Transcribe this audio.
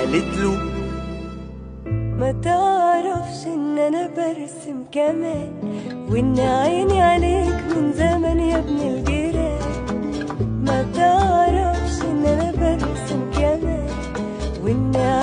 قالت له ما تعرفش ان انا برسم كمان، وان عيني عليك من زمان يا ابن الجيران. ما تعرفش ان انا برسم كمان، وان